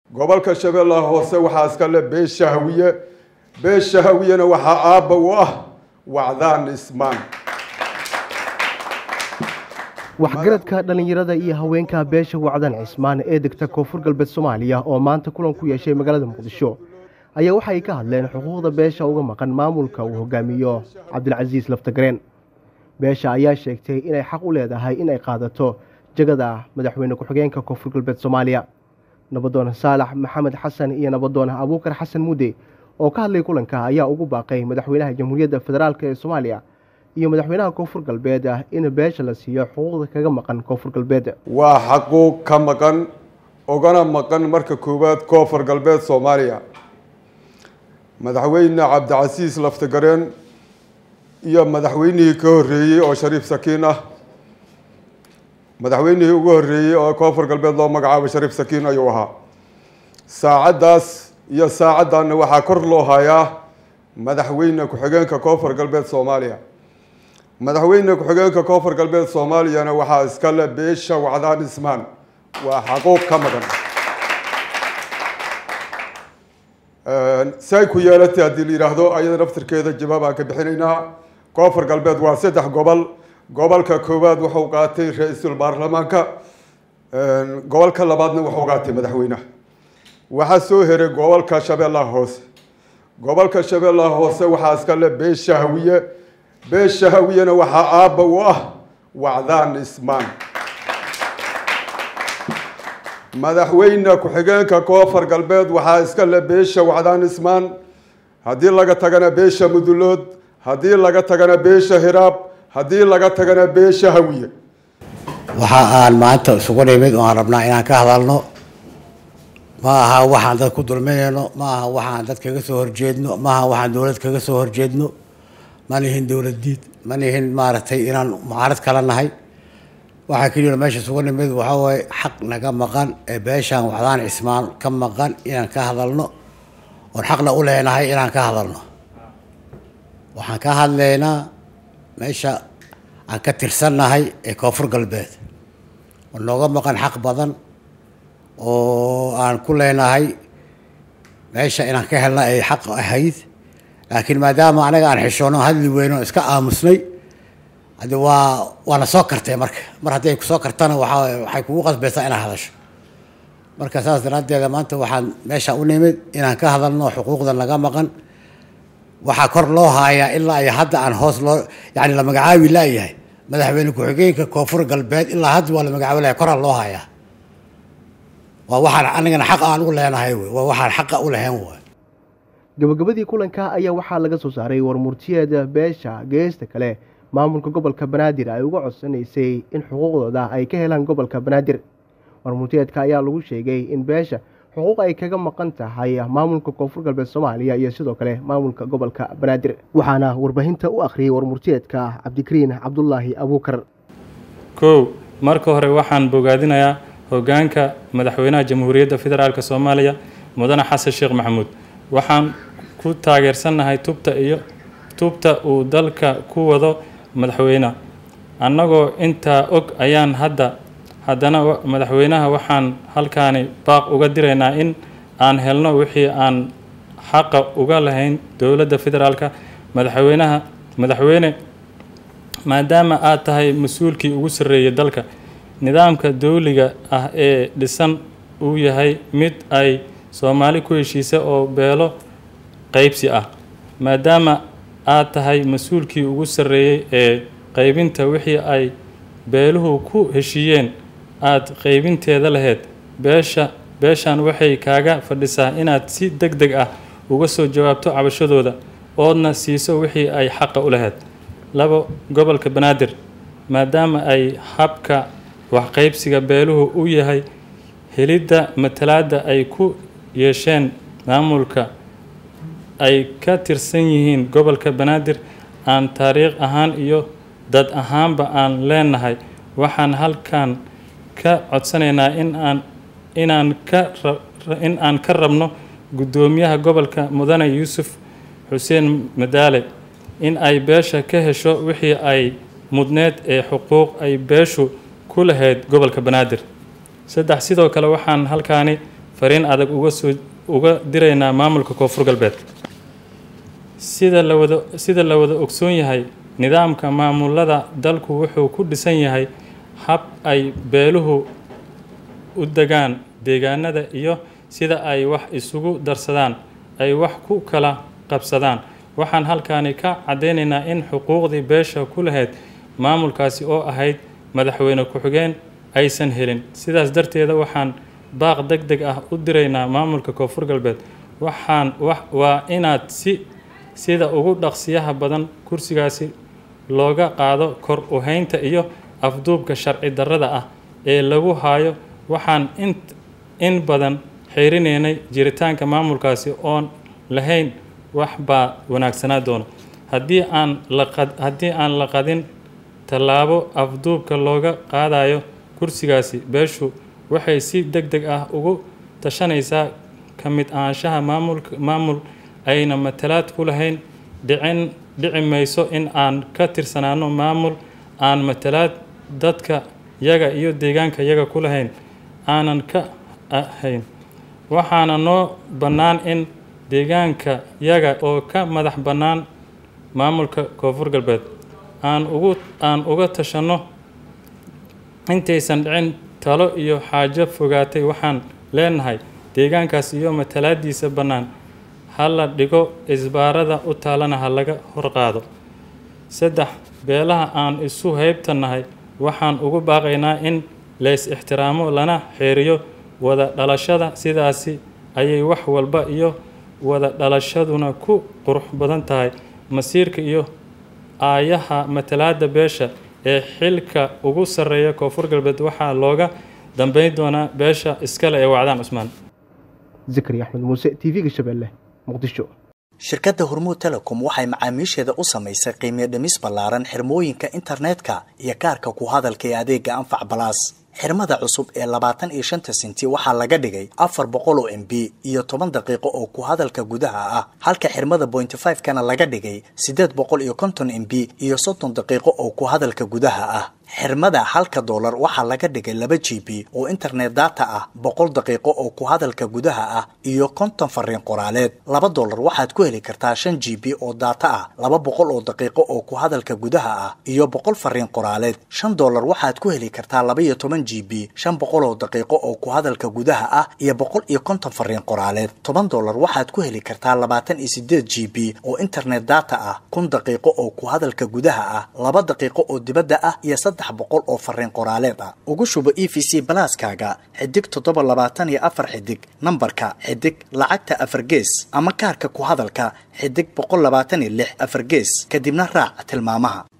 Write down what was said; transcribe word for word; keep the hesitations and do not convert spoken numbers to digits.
gobolka Shabeellaha Hoose waxaa iska leh beesha Hawiye beesha Hawiyena waxaa aabba u ah Wacdaan Ismaan. waxgaradka dhalinyarada iyo haweenka beesha Wacdaan Ismaan ee degta Koonfur Galbeed Soomaaliya oo maanta kulan ku yeeshay magaalada Muqdisho ayaa waxay ka hadleen xuquuqda beesha uga maqan maamulka uu hogaamiyo Cabdilcasiis Laftagareen. beesha ayaa sheegtay inay xaq u leedahay inay qaadato jagada madaxweyne ku-xigeenka Koonfur Galbeed Soomaaliya. nabadoon Saalax Maxamed Xasan iyo nabadoon Abuukar Xasan Mude oo ka hadlay kulanka ayaa ugu baaqay madaxweynaha Jamhuuriyadda Federaalka ee Soomaaliya iyo madaxweynaha Koonfur Galbeed in beesha la siiyo xuquuqda kaga maqan Koonfur Galbeed. waa xaquuq ka maqan ogana maqan marka koowaad Koonfur Galbeed Soomaaliya. madaxweyne Cabdilcasiis Laftagareen iyo madaxweynihii ka horeeyay oo Shariif Sakiin ah madaxweynihii ugu horeeyay oo Koonfur Galbeed loo magacaabo Shariif Sakiin ayuu ahaa. saacadaas iyo saacadan waxaa kor loo hayaa madaxweyne ku-xigeenka Koonfur Galbeed Soomaaliya. madaxweyne ku-xigeenka Koonfur Galbeed Soomaaliyana waxaa iska leh beesha Wacdaan Ismaan. waa xaquuq ka maqan. say ku yeelatay haddii la yidhaahdo ayada naftirkeeda jawaab aan ka bixinaynaa. Koonfur Galbeed waa saddex gobol. gobolka koowaad wuxuu qaatay ra-iisul baarlamaanka, gobolka labaadna wuxuu qaatay madaxweynaha. waxaa soo heray gobolka Shabeellaha Hoose. gobolka Shabeellaha Hoose waxaa iska leh beesha Hawiye beesha Hawiyena waxaa aabba u ah Wacdaan Ismaan. madaxweyne ku-xigeenka Koonfur Galbeed waxaa iska leh beesha Wacdaan Ismaan. haddii laga tagana beesha Mudulood, haddii laga tagana beesha Hiraab, haddii laga tagana beesha Hawiye. waxa aan maanta isugu nimid oo aan rabnaa inaan ka hadalno ma aha waxaan dad ku dulminayno, ma aha waxaan dad kaga soo horjeedno, ma aha waxaan dowlad kaga soo horjeedno, ma nihin dowlad diid, ma nihin maaragtay inaan mucaarad kala nahay. waxaa keliya meesha isugu nimid waxa waaye xaq naga maqan ee beeshaan Wacdaan Ismaan ka maqan inaan ka hadalno oon xaqna u leenahay inaan ka hadalno. waxaan ka hadlaynaa meesha aan ka tirsannahay ee Koonfur Galbeed oo nooga maqan xaq badan oo aan ku leenahay meesha inaan ka helna ay xaq ahayd. laakiin maadaama anaga aan xishoono hadli weyno iska aamusnay hadda waa waana soo kartay marka mar hadday ku soo kartana waxa waxay kugu qasbaysaa inaad hadasho. marka saas daraaddeeda maanta waxaan meesha u nimid inaan ka hadalno xuquuqda naga maqan. waxaa kor loo hayaa ilaa iyo hadda aan hoos loo yani la magacaabi laayahay madaxweyne ku-xigeenka Koonfur Galbeed ilaa hadda waa la magacaabi lahay koraa loo hayaa. waa waxaan anigana xaq aan u leenahay wey, waa waxaan xaqa u lahayn wey. gabagabadii kulanka ayaa waxaa laga soo saaray warmurtiyeeda beesha geesta kale maamulka gobolka Banaadir ay uga codsanaysay in xuquuqdooda ay ka helaan gobolka Banaadir. warmurtiyeedka ayaa lagu sheegay in beesha xuquuq ay kaga maqan tahay maamulka Koonfur Galbeed Soomaaliya iyo sidoo kale maamulka gobolka Banaadir. waxaana warbaahinta u akhriyay warmurtiyeedka Cabdikariin Cabdullaahi Abuukar. kow marka hore waxaan bogaadinayaa hogaanka madaxweynaha Jamhuuriyadda Federaalka Soomaaliya mudane Xasan Sheekh Maxamuud. waxaan ku taageersanahay tubta iyo tubta uu dalka ku wado madaxweynaha. annagoo intaa og ayaan hadda haddana madaxweynaha waxaan halkaani baaq uga diraynaa in aan helno wixii aan xaqa uga lahayn dowladda federaalka. madaxweynaha madaxweyne maadaama aad tahay mas-uulkii ugu sarreeyay dalka, nidaamka dowliga ah ee dhisan uu yahay mid ay Soomaali ku heshiisay oo beelo qaybsi ah, maadaama aad tahay mas-uulkii ugu sarreeyay ee qaybinta wixii ay beeluhu ku heshiiyeen aad qaybinteeda lahayd, beesha beeshan waxay kaaga fadhisaa inaad si degdeg ah uga soo jawaabto cabashadooda oodna siiso wixii ay xaqa u lahayd. labo gobolka Banaadir maadaama ay habka wax qaybsiga beeluhu u yahay helidda matalaadda ay ku yeesheen maamulka ay ka tirsan yihiin gobolka Banaadir aan taariikh ahaan iyo dad ahaanba aan leenahay. waxaan halkan ka codsanaynaa in aan inaan ka in aan ka rabno gudoomiyaha gobolka mudane Yuusuf Xuseen Madaale in ay beesha ka hesho wixii ay mudneed ee xuquuq ay beeshu ku lahayd gobolka Banaadir. saddex sidoo kale waxaan halkaani fariin adag uga soo uga diraynaa maamulka koonfur galbeed. sida la wada sida la wada ogsoon yahay nidaamka maamulada dalku wuxuu ku dhisan yahay hab ay beeluhu u degaan deegaanada iyo sida ay wax isugu darsadaan ay wax ku kala qabsadaan. waxaan halkaani ka cadeynaynaa in xuquuqdii beesha ku lahayd maamulkaasi oo ahayd madaxweyne ku-xigeen aysan helin. sidaas darteeda waxaan baaq degdeg ah u diraynaa maamulka koonfur galbeed. waxaan waa inaad si sida ugu dhaqsiyaha badan kursigaasi looga qaado kor u haynta iyo afduubka sharci darrada ah ee lagu hayo. waxaan in in badan xeerineynay jiritaanka maamulkaasi oon lahayn wax baa wanaagsanaa doono haddii aan la haddii aan la qadin tallaabo afduubka looga qaadayo kursigaasi. beeshu waxay si degdeg ah ugu tashanaysaa ka mid ahaanshaha maamulka maamul ayna matalaad ku lahayn. dhicin dhici mayso in aan ka tirsanaano maamul aan matalaad dadka yaga iyo deegaanka yaga ku lahayn aanan ka ahayn. waxaana noo bannaan in deegaanka yaga oo ka madax bannaan maamulka koonfur galbeed aan ugu aan uga tashanno intaysan dhicin talo iyo xaajo fogaatay. waxaan leenahay deegaankaas iyo matalaadiisa bannaan ha la dhigo, isbaarada u taalana ha laga horqaado. saddex beelaha aan isu haybtanahay waxaan ugu baaqaynaa in leys ixtiraamo lana xeeriyo wada dhalashada. sidaasi ayay wax walba iyo wada dhalashaduna ku qurux badan tahay. masiirka iyo aayaha matalaada beesha ee xilka ugu sarreeya koonfur galbeed waxaa looga dambeyn doonaa beesha iskale ee Wacdaan Cusmaan. Zakariya Axmed Muuse, T V-ga Shabeelle, Muqdisho. shirkadda Hormuud Telecom waxay macaamiisheeda u samaysay qiimo dhimis ballaaran xirmooyinka internetka iyo kaarka ku hadalka ee adeega Anfac Plus. xirmada cusub ee labaatan iyo shan senti waxaa laga dhigay afar boqol oo M B iyo toban daqiiqo oo ku hadalka gudaha ah, halka xirmada point five kana laga dhigay sideed boqol iyo konton M B iyo soddon daqiiqo oo ku hadalka gudaha ah. xirmada halka dollar waxaa laga dhigay laba G B oo internet data ah, boqol daqiiqo oo ku hadalka gudaha ah iyo konton fariin qoraaleed. laba dollar waxaad ku heli kartaa shan G B oo data ah, laba boqol oo daqiiqo oo ku hadalka gudaha ah iyo boqol fariin qoraaleed. shan dollar waxaad ku heli kartaa laba iyo toban G B, shan boqol oo daqiiqo oo ku hadalka gudaha ah iyo boqol iyo konton fariin qoraaleed. toban dollar waxaad ku heli kartaa labaatan iyo sideed G B oo internet data ah, kun daqiiqo oo ku hadalka gudaha ah, laba daqiiqo oo dibadda ah iyo saddex boqol oo fariin qoraaleed ah. ugu shubo E V C Plus-kaaga xidig toddoba labaatan iyo afar xidig nambarka xidig lacagta afar gees ama kaarka ku hadalka xidig boqol labaatan iyo lix afar gees kadibna raac tilmaamaha.